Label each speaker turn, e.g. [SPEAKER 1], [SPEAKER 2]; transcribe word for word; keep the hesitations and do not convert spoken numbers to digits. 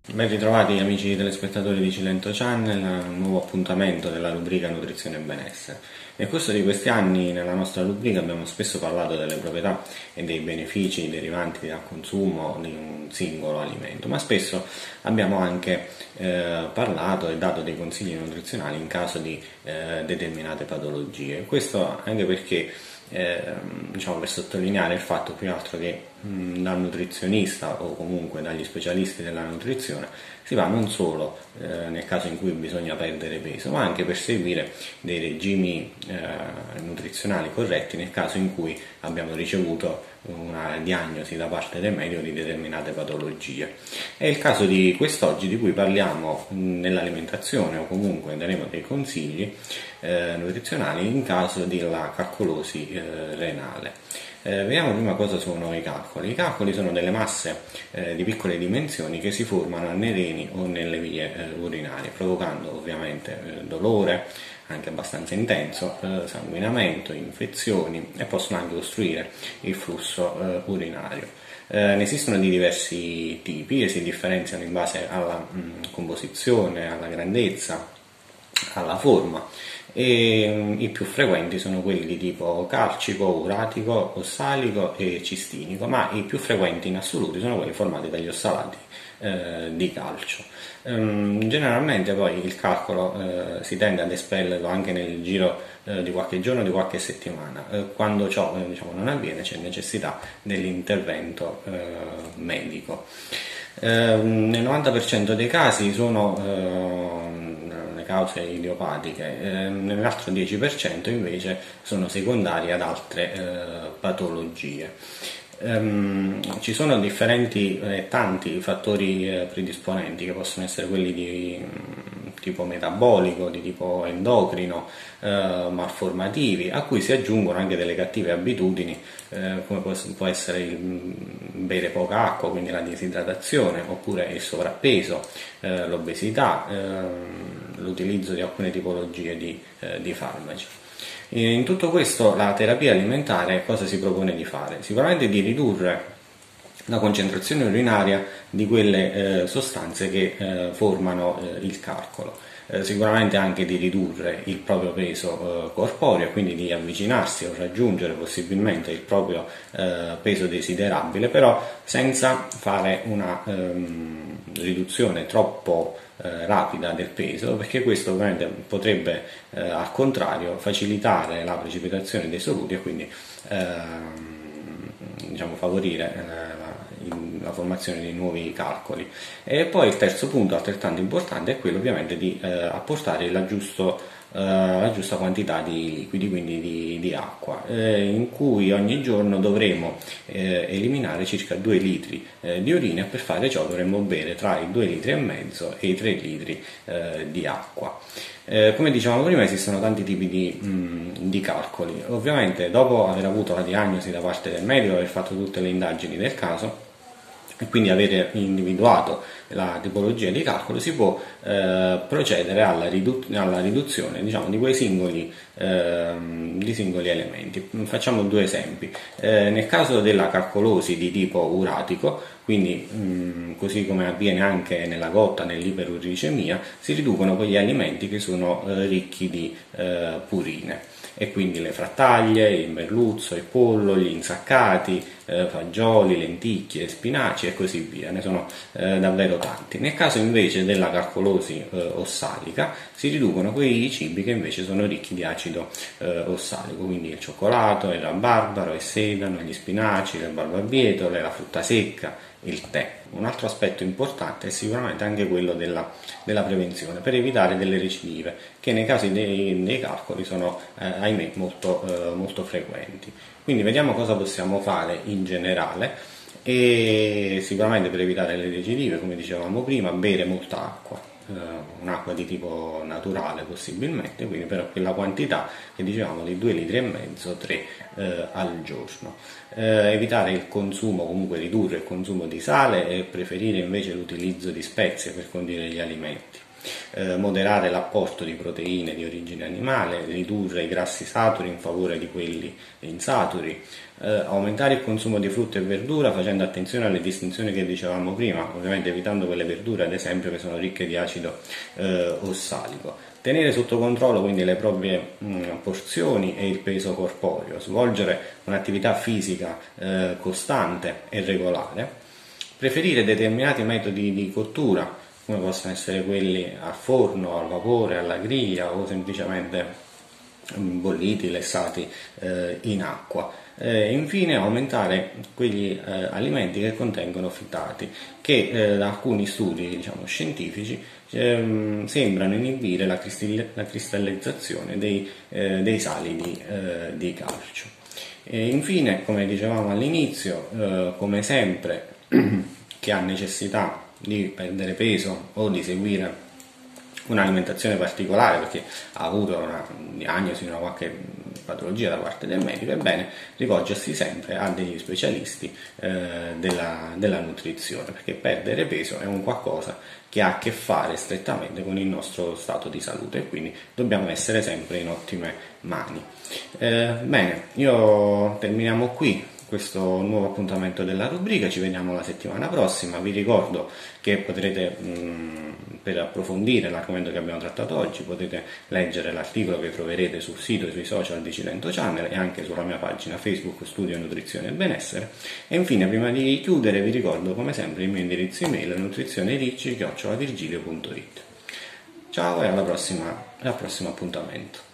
[SPEAKER 1] Ben ritrovati amici telespettatori di Cilento Channel, un nuovo appuntamento della rubrica Nutrizione e Benessere. Nel corso di questi anni nella nostra rubrica abbiamo spesso parlato delle proprietà e dei benefici derivanti dal consumo di un singolo alimento, ma spesso abbiamo anche eh, parlato e dato dei consigli nutrizionali in caso di eh, determinate patologie. Questo anche perché Eh, diciamo per sottolineare il fatto più altro che mh, dal nutrizionista o comunque dagli specialisti della nutrizione si va non solo eh, nel caso in cui bisogna perdere peso, ma anche per seguire dei regimi eh, nutrizionali corretti nel caso in cui abbiamo ricevuto una diagnosi da parte del medico di determinate patologie. È il caso di quest'oggi, di cui parliamo nell'alimentazione, o comunque daremo dei consigli eh, nutrizionali in caso della calcolosi eh, renale. Eh, vediamo prima cosa sono i calcoli. I calcoli sono delle masse eh, di piccole dimensioni che si formano nei reni o nelle vie eh, urinarie, provocando ovviamente eh, dolore, anche abbastanza intenso, eh, sanguinamento, infezioni e possono anche ostruire il flusso eh, urinario. Eh, ne esistono di diversi tipi e si differenziano in base alla mh, composizione, alla grandezza, alla forma, e mh, i più frequenti sono quelli di tipo calcico, uratico, ossalico e cistinico, ma i più frequenti in assoluto sono quelli formati dagli ossalati eh, di calcio. Ehm, generalmente poi il calcolo eh, si tende ad espellerlo anche nel giro eh, di qualche giorno, di qualche settimana. Eh, quando ciò eh, diciamo, non avviene c'è necessità dell'intervento eh, medico. Eh, nel novanta per cento dei casi sono eh, cause idiopatiche, eh, nell'altro dieci per cento invece sono secondarie ad altre eh, patologie. Um, ci sono differenti e eh, tanti fattori eh, predisponenti che possono essere quelli di um, tipo metabolico, di tipo endocrino, eh, malformativi, a cui si aggiungono anche delle cattive abitudini eh, come può, può essere il bere poca acqua, quindi la disidratazione, oppure il sovrappeso, eh, l'obesità, eh, l'utilizzo di alcune tipologie di, eh, di farmaci. In tutto questo la terapia alimentare cosa si propone di fare? Sicuramente di ridurre la concentrazione urinaria di quelle eh, sostanze che eh, formano eh, il calcolo. Eh, sicuramente anche di ridurre il proprio peso eh, corporeo, quindi di avvicinarsi o raggiungere possibilmente il proprio eh, peso desiderabile, però senza fare una ehm, riduzione troppo eh, rapida del peso, perché questo ovviamente potrebbe eh, al contrario facilitare la precipitazione dei soluti e quindi ehm, diciamo favorire eh, la formazione di nuovi calcoli. E poi il terzo punto altrettanto importante è quello ovviamente di eh, apportare la, giusto, eh, la giusta quantità di liquidi, quindi di, di acqua, eh, in cui ogni giorno dovremo eh, eliminare circa due litri eh, di urina, e per fare ciò dovremo bere tra i due litri e mezzo e i tre litri eh, di acqua. Eh, come dicevamo prima, esistono tanti tipi di, mh, di calcoli. Ovviamente dopo aver avuto la diagnosi da parte del medico, aver fatto tutte le indagini del caso e quindi avere individuato la tipologia di calcolo, si può eh, procedere alla, ridu- alla riduzione diciamo, di quei singoli, eh, di singoli elementi. Facciamo due esempi. Eh, nel caso della calcolosi di tipo uratico, quindi mh, così come avviene anche nella gotta, nell'iperuricemia, si riducono quegli alimenti che sono eh, ricchi di eh, purine, e quindi le frattaglie, il merluzzo, il pollo, gli insaccati, eh, fagioli, lenticchie, spinaci e così via. Ne sono eh, davvero tanti. Nel caso invece della calcolosi eh, ossalica si riducono quei cibi che invece sono ricchi di acido eh, ossalico, quindi il cioccolato, il rabarbaro, il sedano, gli spinaci, le barbabietole, la frutta secca, il tè. Un altro aspetto importante è sicuramente anche quello della, della prevenzione, per evitare delle recidive che nei casi dei, dei calcoli sono eh, ahimè molto, eh, molto frequenti. Quindi vediamo cosa possiamo fare in generale, e sicuramente per evitare le recidive, come dicevamo prima, bere molta acqua, eh, un'acqua di tipo naturale possibilmente, quindi per quella quantità che dicevamo di due litri e mezzo, tre eh, al giorno. Eh, evitare il consumo, comunque ridurre il consumo di sale, e preferire invece l'utilizzo di spezie per condire gli alimenti. eh, moderare l'apporto di proteine di origine animale, ridurre i grassi saturi in favore di quelli insaturi, eh, aumentare il consumo di frutta e verdura facendo attenzione alle distinzioni che dicevamo prima, ovviamente evitando quelle verdure ad esempio che sono ricche di acido eh, ossalico. Tenere sotto controllo quindi le proprie mh, porzioni e il peso corporeo, svolgere un'attività fisica eh, costante e regolare, preferire determinati metodi di cottura, come possono essere quelli al forno, al vapore, alla griglia o semplicemente bolliti, lessati eh, in acqua. E infine aumentare quegli eh, alimenti che contengono fitati, che eh, da alcuni studi diciamo, scientifici ehm, sembrano inibire la, cristalli- la cristallizzazione dei, eh, dei sali di, eh, di calcio. E infine, come dicevamo all'inizio, eh, come sempre chi ha necessità di perdere peso o di seguire un'alimentazione particolare perché ha avuto una diagnosi, una qualche patologia da parte del medico, è bene rivolgersi sempre a degli specialisti eh, della, della nutrizione, perché perdere peso è un qualcosa che ha a che fare strettamente con il nostro stato di salute e quindi dobbiamo essere sempre in ottime mani. Eh, bene, io terminiamo qui questo nuovo appuntamento della rubrica, ci vediamo la settimana prossima. Vi ricordo che potrete mh, per approfondire l'argomento che abbiamo trattato oggi potete leggere l'articolo che troverete sul sito e sui social di Cilento Channel e anche sulla mia pagina Facebook Studio Nutrizione e Benessere. E infine, prima di chiudere, vi ricordo come sempre il mio indirizzo email nutrizionericci chiocciola virgilio punto it. Ciao e alla prossima, al prossimo appuntamento.